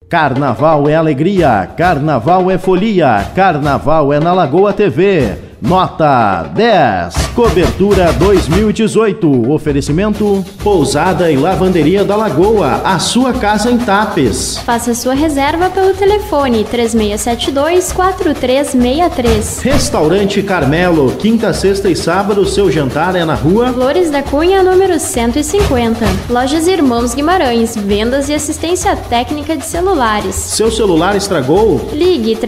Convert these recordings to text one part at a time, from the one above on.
Carnaval é alegria, carnaval é folia, carnaval é na Lagoa TV. Nota 10, cobertura 2018, oferecimento Pousada e Lavanderia da Lagoa, a sua casa em Tapes. Faça sua reserva pelo telefone 3672-4363. Restaurante Carmelo, quinta, sexta e sábado, seu jantar é na rua Flores da Cunha, número 150. Lojas Irmãos Guimarães, vendas e assistência técnica de celulares. Seu celular estragou? Ligue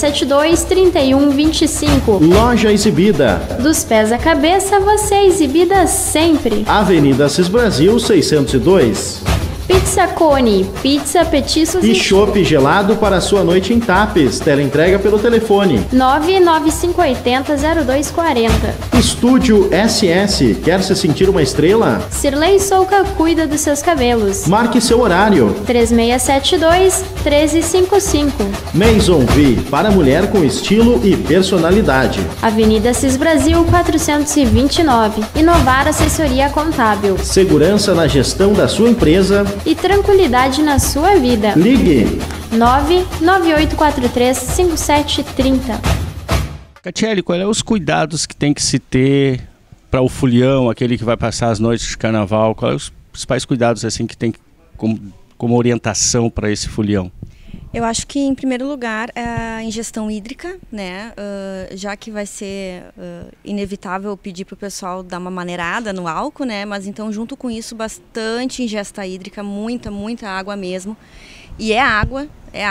3672-3125. Loja Exibida. Dos pés à cabeça, você é exibida sempre. Avenida Assis Brasil 602. Pizza Cone, pizza, petiscos e chopp gelado para a sua noite em Tapes. Teleentrega pelo telefone 99580-0240. Estúdio SS. Quer se sentir uma estrela? Sirlei Souca cuida dos seus cabelos. Marque seu horário 3672-1355. Maison V, para mulher com estilo e personalidade. Avenida Assis Brasil 429. Inovar Assessoria Contábil. Segurança na gestão da sua empresa e tranquilidade na sua vida. Ligue 99843-5730. Catiele, quais são os cuidados que tem que se ter para o folião, aquele que vai passar as noites de carnaval? Quais são os principais cuidados assim que tem como orientação para esse folião? Eu acho que, em primeiro lugar, a ingestão hídrica, né? Já que vai ser inevitável pedir para o pessoal dar uma maneirada no álcool, né? Mas então, junto com isso, bastante ingesta hídrica, muita água mesmo. E é água.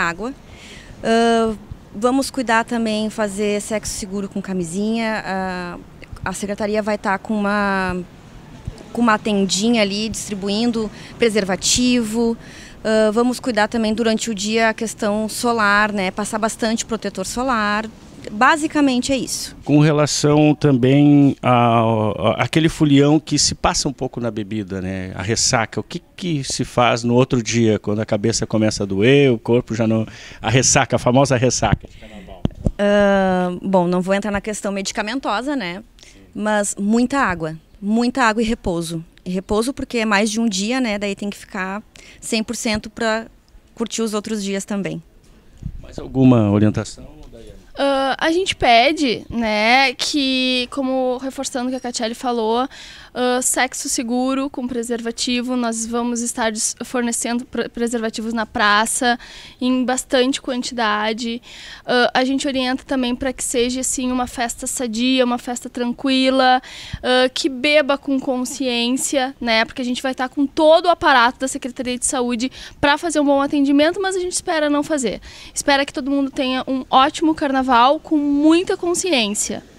Vamos cuidar também, fazer sexo seguro com camisinha. A secretaria vai estar com uma tendinha ali, distribuindo preservativo. Vamos cuidar também durante o dia a questão solar, né? Passar bastante protetor solar. Basicamente é isso. Com relação também àquele folião que se passa um pouco na bebida, né? A ressaca, o que se faz no outro dia, quando a cabeça começa a doer, o corpo já não... A ressaca, a famosa ressaca de carnaval. Bom, não vou entrar na questão medicamentosa, né? Mas muita água e repouso. Repouso porque é mais de um dia, né? Daí tem que ficar 100% para curtir os outros dias também. Mais alguma orientação, Daiane? A gente pede, né, que, como reforçando o que a Catiele falou, sexo seguro com preservativo. Nós vamos estar fornecendo preservativos na praça em bastante quantidade. A gente orienta também para que seja assim, uma festa sadia, uma festa tranquila, que beba com consciência, né, porque a gente vai estar com todo o aparato da Secretaria de Saúde para fazer um bom atendimento, mas a gente espera não fazer. Espera que todo mundo tenha um ótimo carnaval com muita consciência.